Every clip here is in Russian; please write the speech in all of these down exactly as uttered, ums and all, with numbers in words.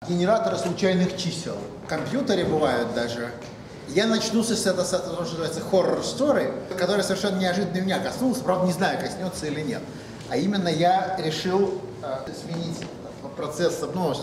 Генераторы случайных чисел. В компьютере бывают даже. Я начну с этого, что называется horror story, который совершенно неожиданно меня коснулся, правда не знаю, коснется или нет. А именно я решил э, сменить процесс, ну,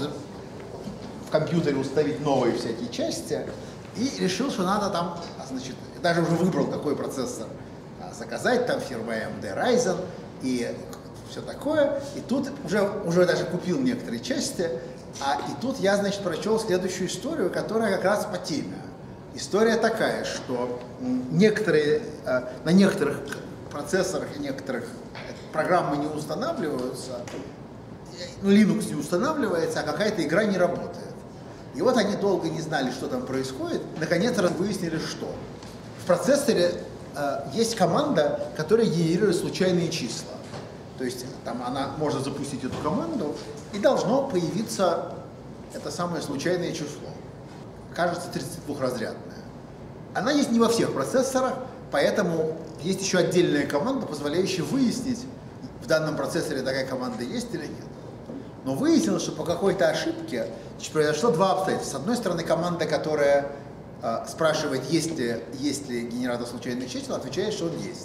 в компьютере установить новые всякие части, и решил, что надо там, значит, даже уже выбрал, какой процессор заказать, там фирма эй эм ди Ryzen и все такое. И тут уже, уже даже купил некоторые части, а и тут я, значит, прочел следующую историю, которая как раз по теме. История такая, что некоторые, на некоторых процессорах и некоторых программы не устанавливаются, ну, Linux не устанавливается, а какая-то игра не работает. И вот они долго не знали, что там происходит, наконец выяснили, что. В процессоре э, есть команда, которая генерирует случайные числа. То есть там она может запустить эту команду, и должно появиться это самое случайное число. Кажется, тридцатидвухразрядное. Она есть не во всех процессорах, поэтому есть еще отдельная команда, позволяющая выяснить, в данном процессоре такая команда есть или нет. Но выяснилось, что по какой-то ошибке произошло два обстоятельства. С одной стороны, команда, которая э, спрашивает, есть ли, есть ли генератор случайных чисел, отвечает, что он есть.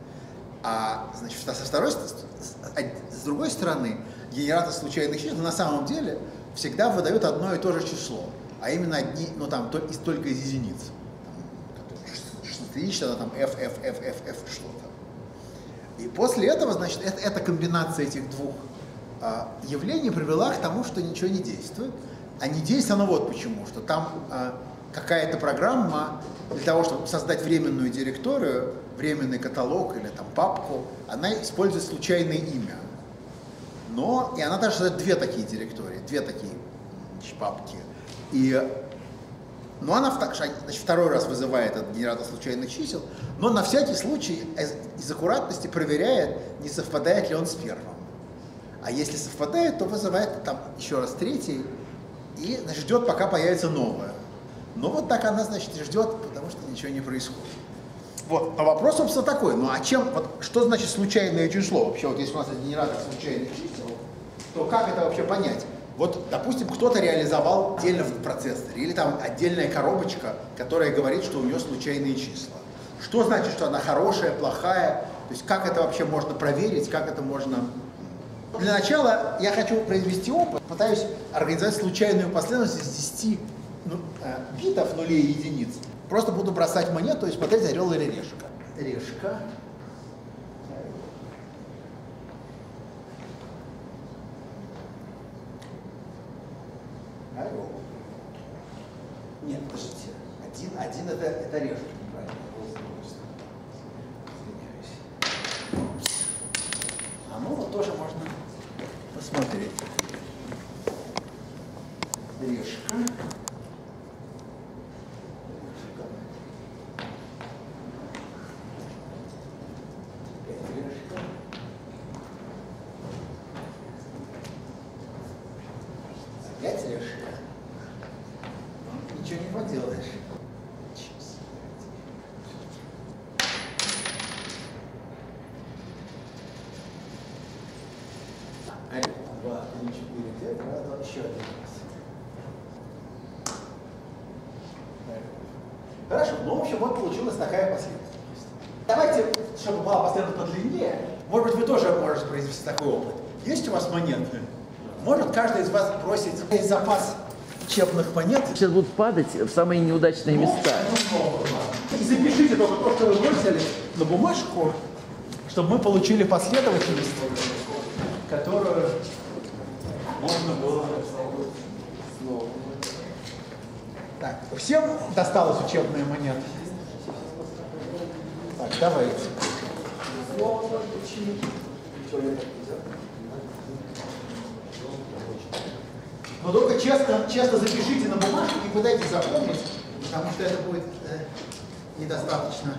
А значит, со второй, с другой стороны, генератор случайных чисел на самом деле всегда выдает одно и то же число, а именно одни, ну там только из единиц. шестнадцатиединичное, там f, f, f, f, f что-то. И после этого, значит, это, эта комбинация этих двух а, явлений привела к тому, что ничего не действует. А не действует оно вот почему, что там а, какая-то программа для того, чтобы создать временную директорию, временный каталог или там папку, она использует случайное имя. Но, и она даже создает две такие директории, две такие значит, папки. И, но она значит, второй раз вызывает этот генератор случайных чисел, но на всякий случай из аккуратности проверяет, не совпадает ли он с первым. А если совпадает, то вызывает там еще раз третий и значит, ждет, пока появится новое. Но вот так она, значит, ждет, потому что ничего не происходит. Вот. А вопрос, собственно, такой, ну а чем, вот, что значит случайное число? Вообще, вот если у нас есть генератор случайных чисел, то как это вообще понять? Вот, допустим, кто-то реализовал отдельно в процессоре, или там отдельная коробочка, которая говорит, что у нее случайные числа. Что значит, что она хорошая, плохая? То есть как это вообще можно проверить, как это можно... Для начала я хочу произвести опыт, пытаюсь организовать случайную последовательность из десяти ну, битов, нулей и единиц. Просто буду бросать монету и смотреть, орел или решка. Решка. Орел. Нет, подождите. Один, один это, это решка. А ну вот тоже можно посмотреть. Решка. Опять решка. Ничего не поделаешь. Один, два, три, четыре, пять, раз, два, еще один раз. Хорошо, ну, в общем, вот получилась такая последовательность. Давайте, чтобы была последовательность подлиннее, может быть, вы тоже можете произвести такой опыт. Есть у вас монеты? Может каждый из вас бросить весь запас учебных монет? Сейчас будут падать в самые неудачные места. И запишите только то, что вы бросили, на бумажку, чтобы мы получили последовательность, которую можно было снова. Так, всем досталась учебная монета? Так, давайте. Но только честно, честно запишите на бумажку, не пытайтесь запомнить, потому что это будет э, недостаточно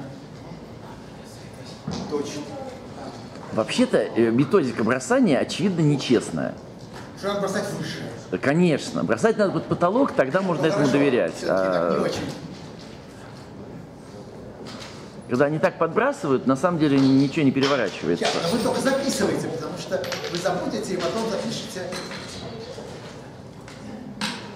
точно. Вообще-то методика бросания, очевидно, нечестная. Что надо бросать выше? Конечно. Бросать надо под потолок, тогда можно ну, этому хорошо, доверять. А... Не очень. Когда они так подбрасывают, на самом деле ничего не переворачивается. Сейчас, но вы только записываете, потому что вы забудете и потом запишете.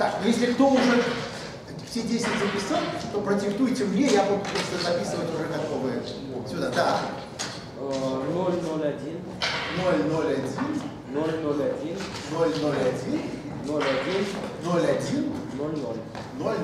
Так, ну если кто уже все десять записал, то продиктуйте мне, я буду просто записывать уже готовые. Сюда, да. ноль ноль один. ноль ноль один. ноль ноль один. ноль ноль один. ноль один. ноль один. ноль ноль. ноль.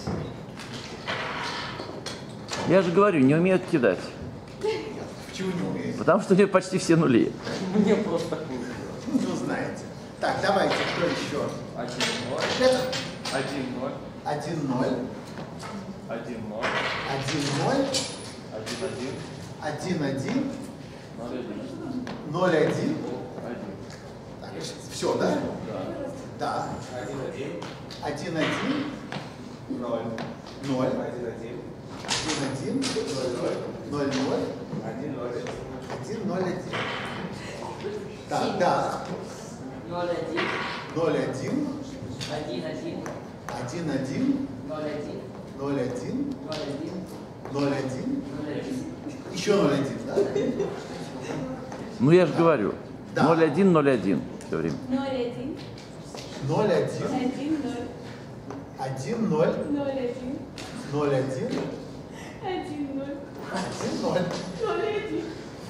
Я же говорю, не умеют кидать. Почему не умеете? Потому что у них почти все нули. Мне просто хуже. Ну, знаете. Так, давайте, кто еще? один ноль. Это один ноль. один ноль. один ноль. один ноль. один один. один один. ноль один. ноль один. один. Так, все, да? Да. Да. один один. один один. ноль. ноль. один один. один один. ноль ноль. один ноль. один ноль один. Так, да. ноль один, ноль один. один один, один один. ноль один, ноль один. ноль один, ноль один. ноль один. Еще ноль один, да? Ну я же говорю, Да. ноль один ноль один все время. ноль один, ноль один. один ноль, один ноль. ноль один, ноль один. один ноль, один ноль. ноль один,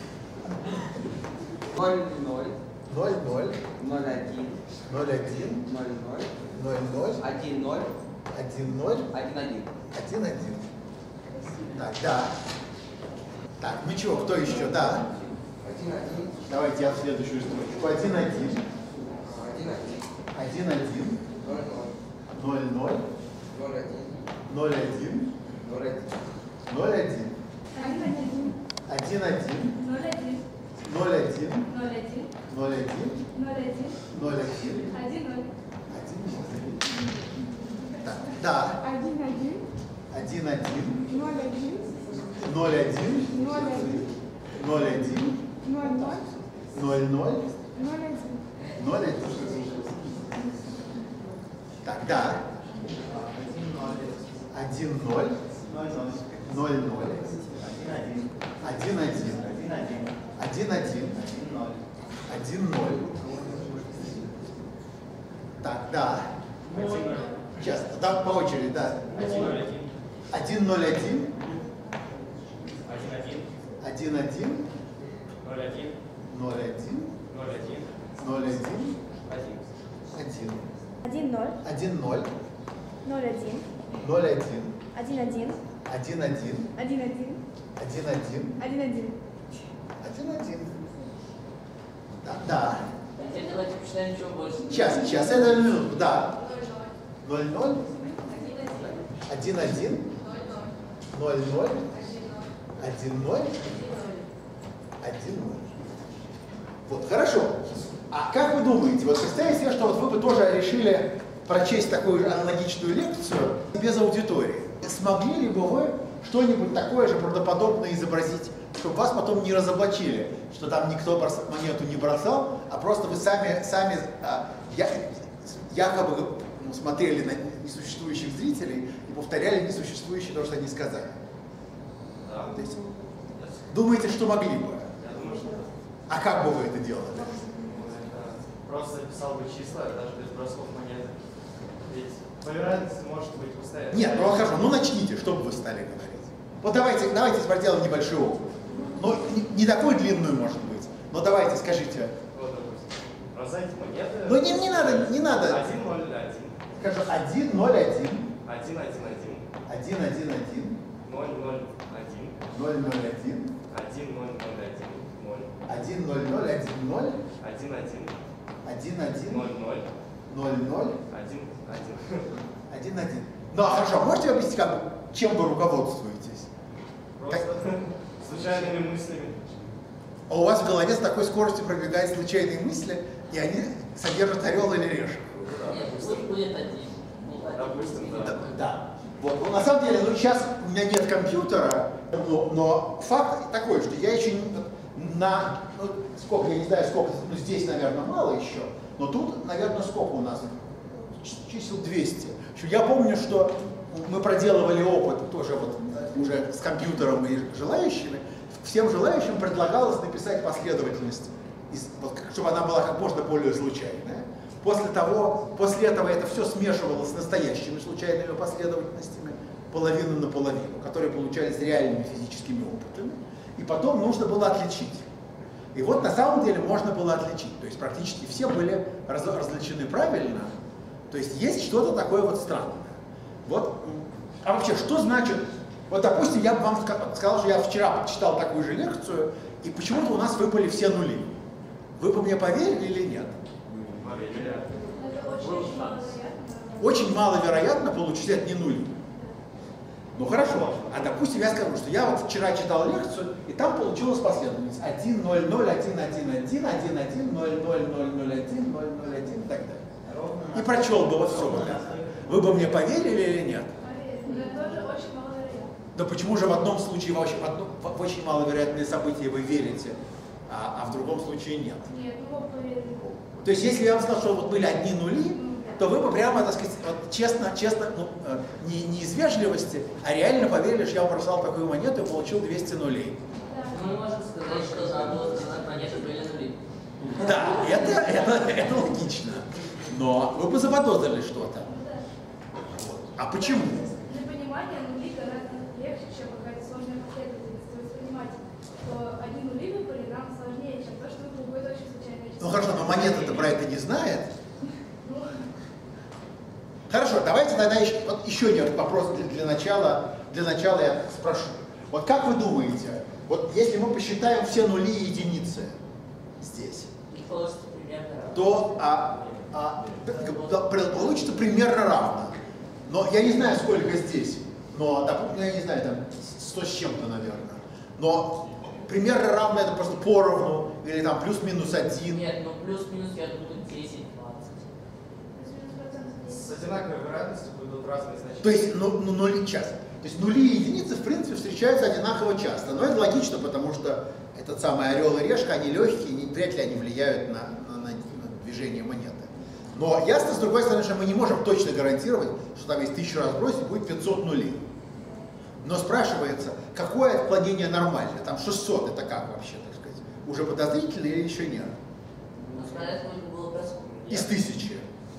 ноль ноль. ноль ноль. ноль один. ноль один. ноль ноль. ноль ноль. один ноль. один ноль. один один. один один. Так, да. Так, ну чего, кто еще? Да. один один. Давайте я в следующую строчку. один один. один один. один один. ноль ноль. ноль ноль. ноль один. ноль один. ноль один. ноль один. один один, один один. ноль один, ноль один. ноль один, ноль один. ноль один, ноль один. один ноль, Так, да. один один, один один. ноль один, ноль один. ноль один, ноль один. ноль ноль, ноль ноль. ноль один. ноль один. Так, да. один ноль. ноль ноль. один один. один один. один ноль. Так, да. Сейчас, да, по очереди, да. один ноль один. один один. ноль один. ноль один. ноль один. ноль один. один. один. один ноль, один ноль. ноль один, ноль один. один один, один один. один один, один один. один один. один один. Да, да. Теперь давайте почитаем еще больше. Сейчас, сейчас, это минутку, да. ноль ноль. один один. ноль ноль. один ноль. один ноль. Вот, хорошо. А как вы думаете, вот представьте себе, что вот вы бы тоже решили прочесть такую же аналогичную лекцию без аудитории. Смогли ли бы вы что-нибудь такое же правдоподобное изобразить, чтобы вас потом не разоблачили, что там никто монету не бросал, а просто вы сами, сами а, я, якобы ну, смотрели на несуществующих зрителей и повторяли несуществующее то, что они сказали? Да. То есть, думаете, что могли бы? Я думаю, что А как бы вы это делали? просто записал бы числа, даже без бросков монеты. Ведь по вероятности может быть постоянно. Нет, ну хорошо, ну начните, что бы вы стали говорить. Вот давайте, давайте теперь сделаем небольшой опыт. Ну, не, не такой длинный, может быть, но давайте, скажите. Вот, допустим, бросайте монеты. Ну не, не надо, не надо. один ноль один. Скажу один ноль один. один один один. один один один. ноль ноль один. ноль ноль один. один ноль ноль один. ноль. один ноль ноль один ноль. один один. один один. ноль ноль. ноль ноль. один один. один один. Ну а хорошо, можете объяснить, как, чем вы руководствуетесь? Просто случайными мыслями. А у вас в голове с такой скоростью пробегают случайные мысли, и они содержат орел или решек. Нет, пусть будет один. Допустим, Да. да. да. Вот. Ну, на самом деле, ну сейчас у меня нет компьютера, но, но факт такой, что я еще не- на, ну, сколько, я не знаю, сколько, ну здесь, наверное, мало еще, но тут, наверное, сколько у нас? Ч- Чисел двести. Что я помню, что мы проделывали опыт тоже вот уже с компьютером и желающими. Всем желающим предлагалось написать последовательность, из- вот, как- чтобы она была как можно более случайная. После того, после этого это все смешивалось с настоящими случайными последовательностями, половину на половину, которые получались реальными физическими опытами, и потом нужно было отличить. И вот на самом деле можно было отличить, то есть практически все были раз, различены правильно, то есть есть что-то такое вот странное. Вот, а вообще, что значит, вот допустим, я бы вам сказал, что я вчера читал такую же лекцию, и почему-то у нас выпали все нули. Вы бы мне поверили или нет? Поверили. Это очень маловероятно. Очень маловероятно получить одни нули. Ну хорошо, а допустим, я скажу, что я вот вчера читал лекцию, и там получилась последовательность один, ноль, ноль, один, один, один, один, один, ноль, ноль, ноль, ноль, один, ноль, ноль, один и так далее. И прочел бы вот все вот это. Вы бы мне поверили или нет? Но это тоже очень маловероятно. Да почему же в одном случае в очень, в одно, в очень маловероятные события вы верите, а, а в другом случае нет? Нет, ну вы поверили. То есть если я вам сказал, что вот были одни нули, то вы бы прямо, так сказать, вот честно, честно, ну, э, не, не из вежливости, а реально поверили, что я вам бросал такую монету и получил двести нулей. Мы можем сказать, что на одной стороне монеты были нули. Да, это, это, это логично. Но вы бы заподозрили что-то. Вот. А почему? Для понимания нули гораздо легче, чем какая-то сложная последовательность. То есть понимать, что одни нули выпали нам сложнее, чем то, что выпало какое-то очень случайное число. Ну хорошо, но монета-то про это не знает. Хорошо, давайте тогда еще, вот еще один вопрос для, для начала. Для начала я спрошу. Вот как вы думаете, вот если мы посчитаем все нули и единицы здесь, И получится примерно равно. то а, а, получится примерно равно. Но я не знаю, сколько здесь, но, допустим, я не знаю, там сто с чем-то, наверное. Но примерно равно это просто поровну, или там плюс-минус один. Нет, ну плюс-минус, я думаю, десять двадцать. С одинаковой вероятностью будут разные значения. То есть, ну, ну, нули час. То есть нули и единицы, в принципе, встречаются одинаково часто. Но это логично, потому что этот самый орел и решка, они легкие, не, вряд ли они влияют на, на, на, на движение монеты. Но ясно, с другой стороны, что мы не можем точно гарантировать, что там есть тысячу раз бросить, будет пятьсот нулей. Но спрашивается, какое отклонение нормально? Там шестьсот, это как вообще, так сказать? Уже подозрительно или еще нет? Ну, смотря сколько было бросков. Из тысячи.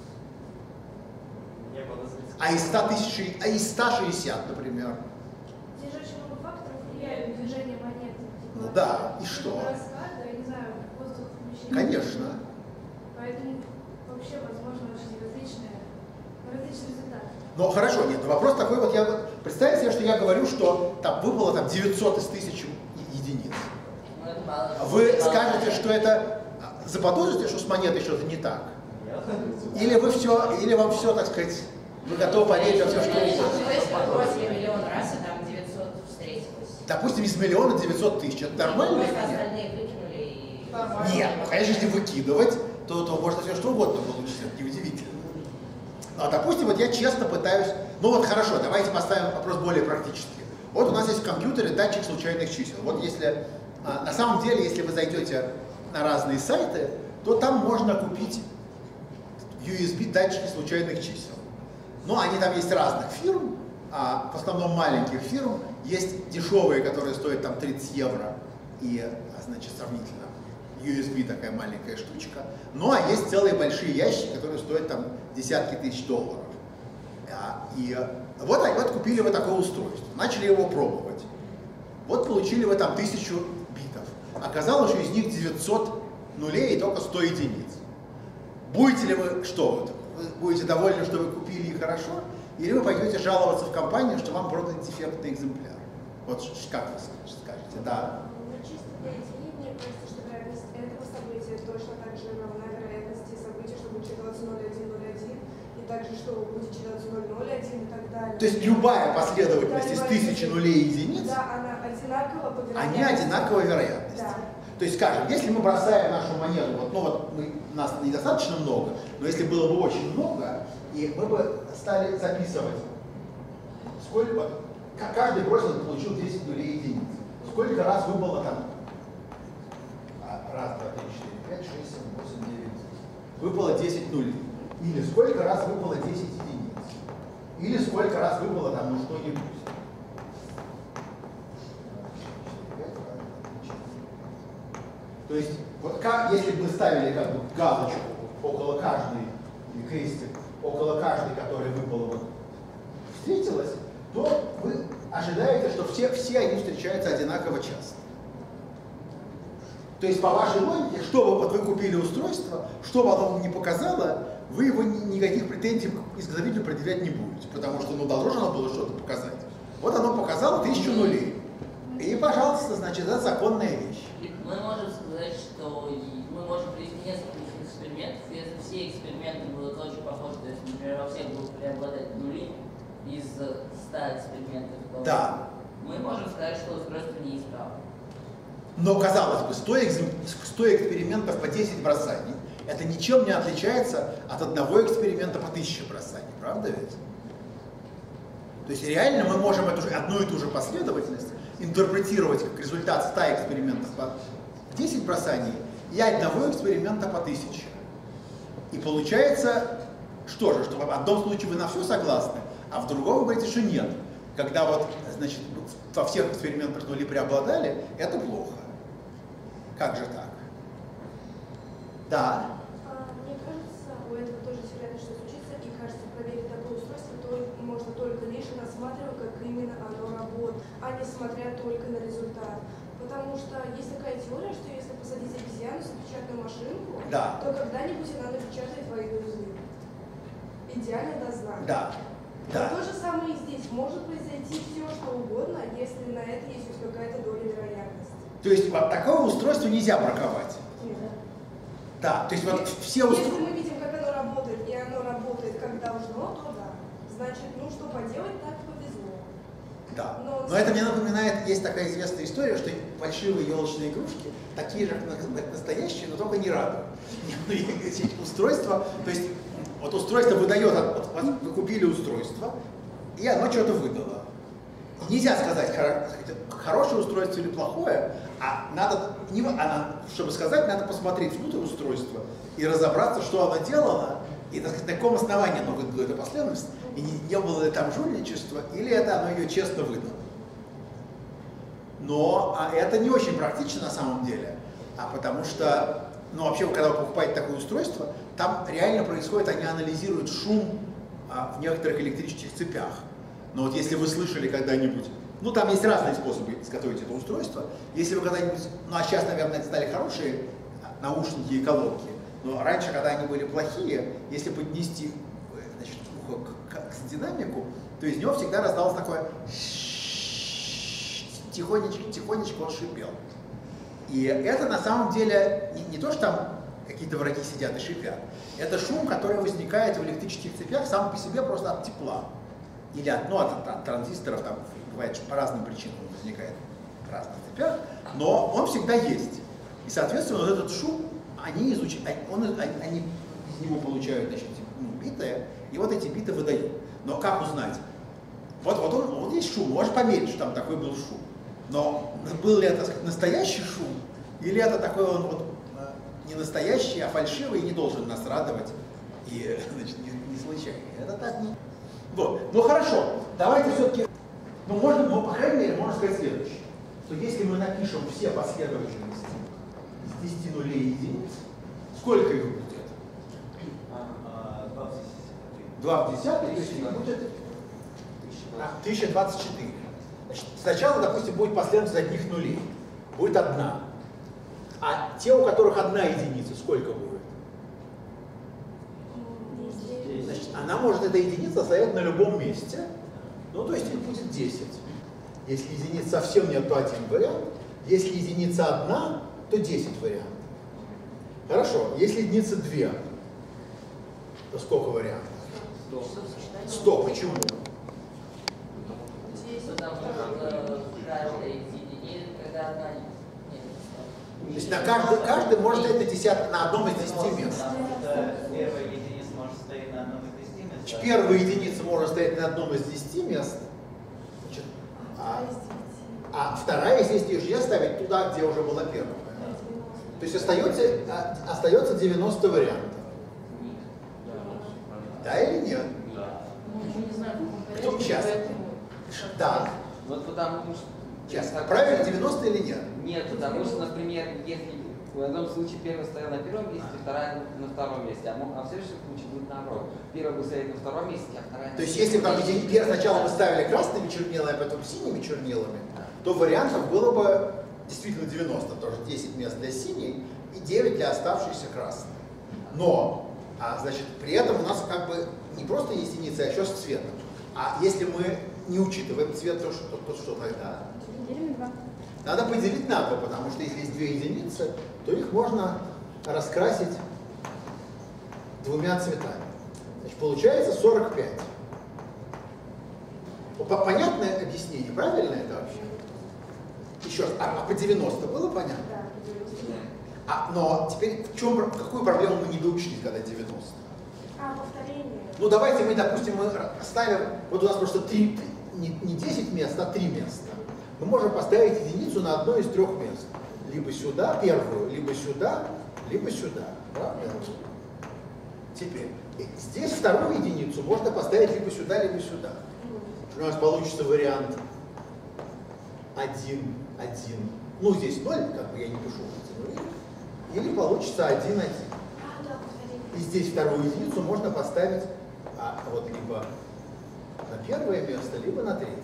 Не подозрительно. А из ста тысяч, а из ста шестидесяти, например. Здесь же очень много факторов влияют на движение монеты. Типа, Ну да, и что? Раскат, да, я не знаю, воздух в помещении. Конечно. Поэтому вообще возможно очень различные, различные результаты. Ну хорошо, нет, но вопрос такой вот, я вот, представьте себе, что я говорю, что там выпало там девятьсот из тысячи единиц. Ну, это мало. Вы Мало. скажете, что это, заподозрите, что с монетой что-то не так? Нет. Или вы все, или вам все, так сказать, вы готовы поверить во все, что угодно? То есть бросили миллион раз, и там девятьсот встретилось. Допустим, из миллиона девятьсот тысяч, это нормально? Просто или нет? остальные выкинули и... Нет, ну конечно, если выкидывать, то, то можно все что угодно получить, это неудивительно. А допустим, вот я честно пытаюсь, ну вот хорошо, давайте поставим вопрос более практически. Вот у нас есть в компьютере датчик случайных чисел. Вот если, а, на самом деле, если вы зайдете на разные сайты, то там можно купить ю эс би датчики случайных чисел. Но они там есть разных фирм, а в основном маленьких фирм. Есть дешевые, которые стоят там тридцать евро и, значит, сравнительно ю эс би такая маленькая штучка. Ну а есть целые большие ящики, которые стоят там десятки тысяч долларов. А, и вот, вот купили вы такое устройство, начали его пробовать. Вот получили вы там тысячу битов. Оказалось, что из них девятьсот нулей и только сто единиц. Будете ли вы что? Вот, вы будете довольны, что вы купили и хорошо? Или вы пойдете жаловаться в компанию, что вам продан дефектный экземпляр? Вот как вы скажете? Да. Ну, чисто для идеи, мне кажется, что вероятность этого события точно так же равна вероятности события, что будет читаться ноль один ноль один, и также, что будет читаться ноль ноль один и так далее. То есть любая последовательность из тысячи нулей и единиц, Да, она одинакова по вероятности. они одинаковой вероятности. Да. То есть, скажем, если мы бросаем нашу монету, вот, ну вот мы, нас недостаточно много, но если было бы очень много, и мы бы стали записывать, сколько, каждый бросил, получил десять нулей единиц. Сколько раз выпало там? Раз, два, три, четыре, пять, шесть, семь, восемь, девять, десять. Выпало десять нулей. Или сколько раз выпало десять единиц. Или сколько раз выпало там, ну что-нибудь. То есть, вот как, если бы мы ставили как бы галочку около каждой, или крестик, около каждой, которая выпала, вот, встретилась, то вы ожидаете, что все, все они встречаются одинаково часто. То есть, по вашей логике, что бы вот вы купили устройство, что бы оно вам не показало, вы его ни, никаких претензий к изготовителю предъявлять не будете, потому что ну, должно было что-то показать. Вот оно показало тысячу нулей. И, пожалуйста, значит, это законная вещь. Мы можем сказать, что мы можем привести несколько экспериментов, и если все эксперименты будут очень похожи, то есть, например, во всех будут преобладать нули из ста экспериментов, то да. мы можем сказать, что устройство неисправно. Но, казалось бы, сто экспериментов по десять бросаний, это ничем не отличается от одного эксперимента по тысяче бросаний, правда ведь? То есть реально мы можем эту же, одну и ту же последовательность интерпретировать как результат ста экспериментов по десять бросаний и одного эксперимента по тысяче. И получается, что же, что в одном случае вы на все согласны, а в другом вы говорите, что нет. Когда вот, значит, во всех экспериментах нули преобладали, это плохо. Как же так? Да. А, мне кажется, у этого тоже есть вероятность, что случится, и кажется, проверить такое устройство то можно только лишь рассматривая, как именно оно работает, а не смотря только на результат. Потому что есть такая теория, что если посадить обезьяну с печатную машинку, да. то когда-нибудь она напечатает двойную злым. Идеально дознать. Да. Да. То же самое и здесь. Может произойти все, что угодно, если на это есть хоть какая-то доля вероятности. То есть вот такое устройство нельзя браковать? Нет. Да, то есть вот все устройства... Если мы видим, как оно работает, и оно работает как должно, то да. Значит, ну что поделать, так повезло. Да. Но, Но это мне напоминает, есть такая известная история, что фальшивые елочные игрушки такие же, как настоящие, но только не радуют. Устройство, то есть вот устройство выдает, вот, вот вы купили устройство, и оно что-то выдало. Нельзя сказать, хорошее устройство или плохое, а надо, не, а, чтобы сказать, надо посмотреть внутрь устройства и разобраться, что оно делало, и так сказать, на каком основании оно выдало эту последовательность, и не, не было ли там жульничества, или это оно ее честно выдало. Но а это не очень практично на самом деле, а потому что, ну вообще, когда вы покупаете такое устройство, там реально происходит, они анализируют шум а, в некоторых электрических цепях. Но вот если вы слышали когда-нибудь, ну там есть разные способы изготовить это устройство, если вы когда-нибудь, ну а сейчас, наверное, стали хорошие наушники и колонки, но раньше, когда они были плохие, если поднести, значит, ухо к, к, к динамику, то из него всегда раздалось такое тихонечко, тихонечко он шипел. И это на самом деле не, не то, что там какие-то враги сидят и шипят, это шум, который возникает в электрических цепях сам по себе просто от тепла. Или от, ну, от, от транзисторов, там бывает, что по разным причинам он возникает в разных цепях, но он всегда есть. И, соответственно, вот этот шум, они изучают, он, они, они из него получают, значит, ну, биты, и вот эти биты выдают. Но как узнать? Вот, вот, он, вот есть шум, можешь померить, что там такой был шум. Но был ли это, так сказать, настоящий шум, или это такой он вот не настоящий, а фальшивый, и не должен нас радовать, и, значит, не, не случайный. Это так не... Вот. Ну хорошо, давайте все-таки, ну можно, ну, по крайней мере, можно сказать следующее, что если мы напишем все последовательности из десяти нулей и единиц, сколько их будет? два в десятой, то есть их будет тысяча двадцать четыре. Значит, сначала, допустим, будет последовательность одних нулей, будет одна. А те, у которых одна единица, сколько будет? Значит, она может, эта единица, стоять на любом месте, ну, то есть их будет десять. Если единиц совсем нет, то один вариант. Если единица одна, то десять вариантов. Хорошо, если единица две, то сколько вариантов? сто. Почему? Потому что каждая единица, когда одна... То есть на каждый, каждый может стоять на, десят, на одном из десяти мест. Первая единица может стоять на одном из десяти мест. Первая единица может стоять на одном из десяти мест, значит, а, а вторая из десяти уже ставить туда, где уже была первая. То есть остается, остается девяносто вариантов. Да или нет? Кто сейчас? Да. Вот потому что... Сейчас. Правильно, девяносто или нет? Нет, потому что, например, если В одном случае первая стояла на первом месте, вторая на втором месте, а, а в следующем случае будет наоборот. Первая будет стоять на втором месте, а вторая на То есть если бы сначала мы ставили красными чернилами, а потом синими чернилами, то вариантов было бы действительно девяносто, тоже десять мест для синей и девять для оставшейся красной. Но, а, значит, при этом у нас как бы не просто есть единицы, а еще с цветом. А если мы не учитываем цвет, то что, то что тогда? Делим на два. Надо поделить на два, потому что если есть две единицы, то их можно раскрасить двумя цветами. Значит, получается сорок пять. Понятное объяснение, правильно это вообще? Еще раз, а, а по девяносто было понятно? Да, по девяносто. А, но теперь в чем, какую проблему мы не доучили, когда девяносто? А, повторение. Ну давайте мы, допустим, мы ставим, вот у нас просто три, не, не десять мест, а три места. Мы можем поставить единицу на одно из трех мест. Либо сюда, первую, либо сюда, либо сюда. Правда? Теперь, здесь вторую единицу можно поставить либо сюда, либо сюда. У нас получится вариант один, один. Ну, здесь ноль, как бы я не пишу эти нули. Или получится один, один. А, да, повторение. И здесь вторую единицу можно поставить а, вот либо на первое место, либо на третье.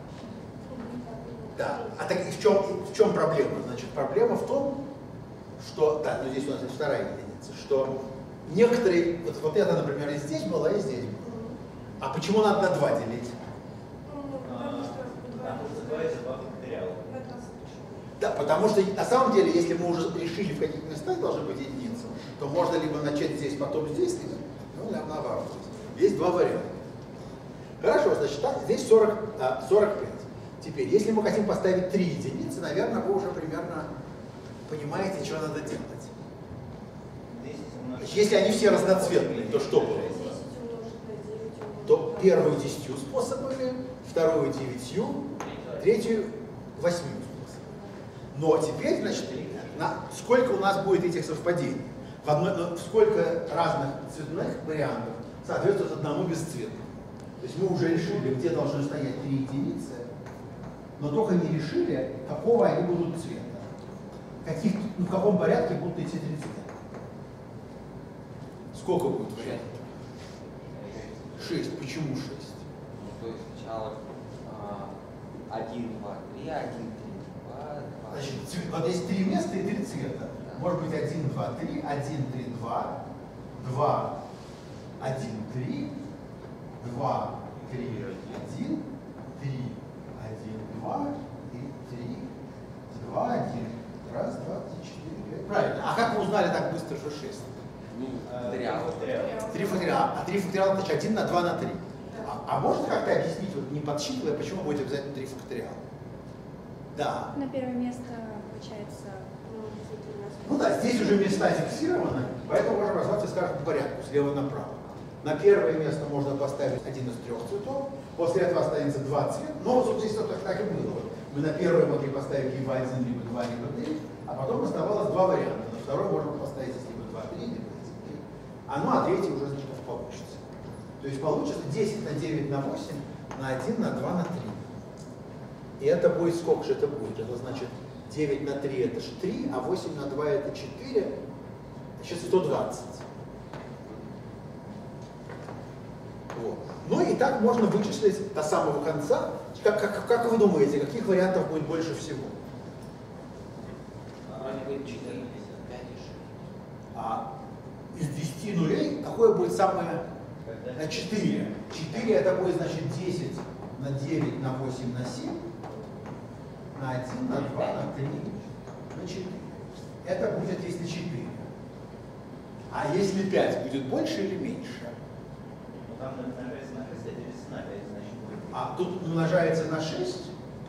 Да. А так и в чем, в чем проблема? Значит, проблема в том, что, да, ну здесь у нас есть вторая единица, что некоторые, вот, вот это, например, и здесь была, и здесь была. А почему надо на два делить? Ну, потому что Там называется два факториала. на трассе пришел. Да, потому что на самом деле, если мы уже решили, в каких местах должны быть единицы, то можно либо начать здесь, потом здесь, либо, ну, наоборот. Есть два варианта. Хорошо, значит, так, здесь сорок, а, сорок пять. Теперь, если мы хотим поставить три единицы, наверное, вы уже примерно понимаете, что надо делать. Если они все разноцветные, то что было? десять умножить на девять умножить То на первую десятью способами, вторую девятью, третью восьмью способами. Но теперь, значит, на, сколько у нас будет этих совпадений? В одной, ну, сколько разных цветных вариантов соответствует одному бесцветному. То есть мы уже решили, где должны стоять три единицы, но только не решили, какого они будут цвета. Каких, ну, в каком порядке будут эти три цвета. Сколько будет вариантов? Шесть. Почему шесть? Ну, то есть сначала один, два, три, один, три, два, два. Значит, цвет, вот есть три места и три цвета. Может быть один, два, три, один, три, два, два, один, три, два, три, один, три, один, два, и три, два, один. Раз, два, три, четыре, пять. Правильно. А как вы узнали так быстро, что шесть? Ну, факториал. Три факториала. А три факториала, значит, один на два на три. А, а можно как-то объяснить, вот, не подсчитывая, почему будет обязательно три факториала? Да. На первое место получается. Ну да, здесь уже места фиксированы, поэтому можем развиваться, скажем, по порядку, слева направо. На первое место можно поставить один из трех цветов, после этого останется два цвета. Но вот здесь вот так, так и было. Вот мы на первое могли поставить либо один, либо два, либо три, а потом оставалось два варианта. На второй можно поставить либо два, три, либо один, три. А ну а третий уже, значит, получится. То есть получится десять на девять на восемь, на один, на два, на три. И это будет, сколько же это будет? Это значит девять на три это же три, а восемь на два это четыре. Сейчас сто двадцать. Вот. Ну и так можно вычислить до самого конца. Как, как, как вы думаете, каких вариантов будет больше всего? Вроде бы четыре, пять и шесть. А из десяти нулей какое будет самое? На четыре. четыре это будет, значит, десять на девять, на восемь, на семь, на один, на два, на три, на четыре. Это будет, если четыре. А если пять, будет больше или меньше? Там умножается на шесть, а делится на пять, значит будет. А тут умножается на шесть,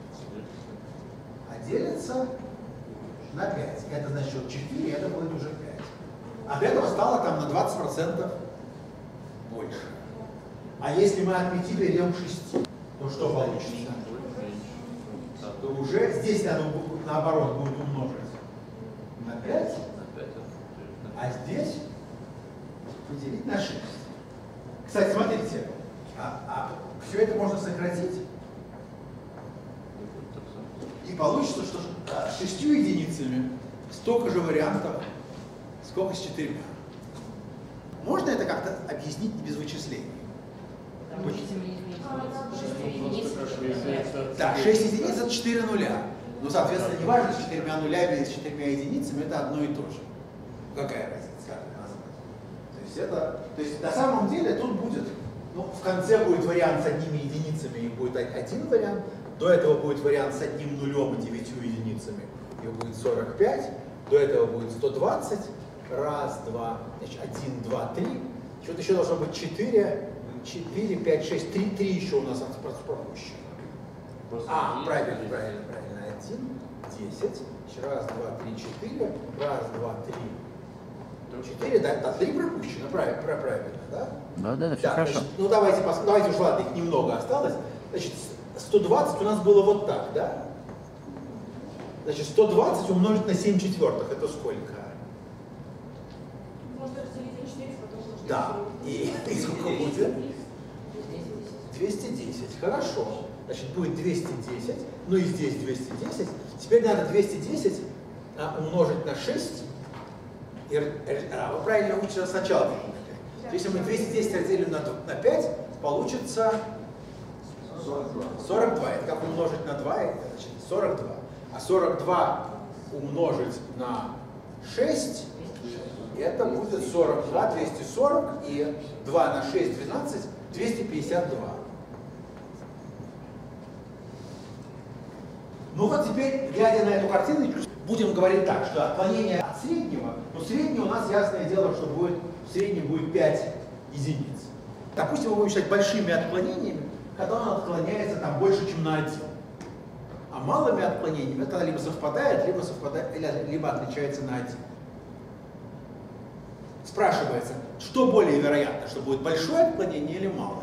а делится на пять. Это значит, что четыре, это будет уже пять. От этого стало там на двадцать процентов больше. А если мы от пяти берем шесть, то что получится? То уже здесь надо наоборот будет умножить на пять, а здесь поделить на шесть. Кстати, смотрите, а, а все это можно сократить. И получится, что а, шестью единицами столько же вариантов, сколько с четырьмя. Можно это как-то объяснить без вычислений? Там видимо, не изменится. шесть единиц. Да, шесть единиц это четыре нуля. Ну, соответственно, не важно, с четырьмя нулями или с четырьмя единицами, это одно и то же. Какая разница, как это назвать? То есть это, то есть на самом деле тут будет, ну, в конце будет вариант с одними единицами, и будет один вариант. До этого будет вариант с одним нулем и девятью единицами, и будет сорок пять. До этого будет сто двадцать. Раз, два, значит, один, два, три. Что-то еще должно быть четыре, четыре, пять, шесть, три, три еще у нас пропущено. А, правильно, правильно, правильно. один, десять. Раз, два, три, четыре. Раз, два, три. четыре, да, да, три пропущено, правильно, правильно, да? Да, да, да, все да, хорошо. Значит, ну давайте, давайте уж ладно, их немного осталось. Значит, сто двадцать у нас было вот так, да? Значит, сто двадцать умножить на семь четвертых, это сколько? Можно разделить на четыре, потом можно. Да, и, и сколько будет? двести десять, хорошо. Значит, будет двести десять, ну и здесь двести десять. Теперь надо двести десять а, умножить на шесть. И, а, вы правильно учите сначала. Да. Если мы двести десять разделим на, на пять, получится сорок два. Это как умножить на два, это значит сорок два. А сорок два умножить на шесть, это будет сорок два, двести сорок, и два на шесть, двенадцать, двести пятьдесят два. Ну вот теперь, глядя на эту картину, будем говорить так, что отклонение от среднего, но среднее у нас, ясное дело, что будет, в среднем будет пять единиц. Допустим, мы будем считать большими отклонениями, когда он отклоняется там больше, чем на один. А малыми отклонениями это либо совпадает, либо, совпадает, либо отличается на один. Спрашивается, что более вероятно, что будет большое отклонение или малое?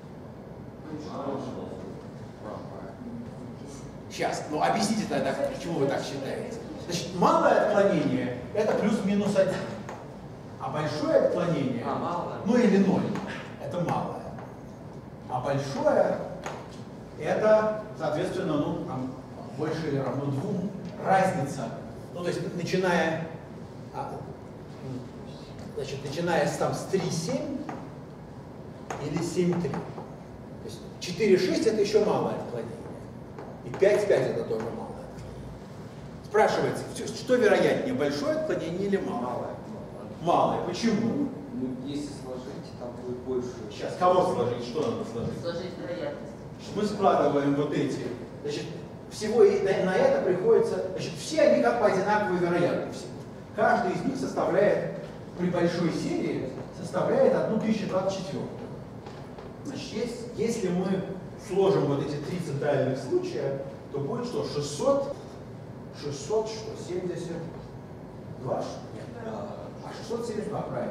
Сейчас, ну объясните тогда, почему вы так считаете. Значит, малое отклонение это плюс-минус один. А большое отклонение, а, малое. ну или ноль, это малое. А большое это, соответственно, ну, там, больше или равно двум. Разница, ну то есть начиная, а, значит, начиная с, там, с три семь или семь три. То есть четыре шесть это еще малое отклонение. И пять пять это тоже малое отклонение. Спрашивается, что вероятнее, большое отклонение или малое? Малое. Почему? Ну, если сложить, там будет больше. Сейчас, кого сложить? Что надо сложить? Сложить вероятность. Мы складываем вот эти. Значит, всего и на, на это приходится. Значит, все они как бы одинаково вероятны. Каждый из них составляет, при большой серии, составляет одну тысячу двадцать четыре. Значит, есть, если мы сложим вот эти три центральных случая, то будет что? шестьсот, шестьсот, что? семьдесят два? Нет. А шестьсот семьдесят два, правильно.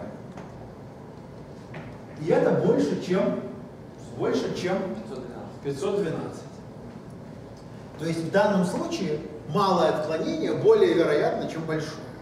И это больше, чем, больше, чем пятьсот двенадцать. То есть в данном случае малое отклонение более вероятно, чем большое.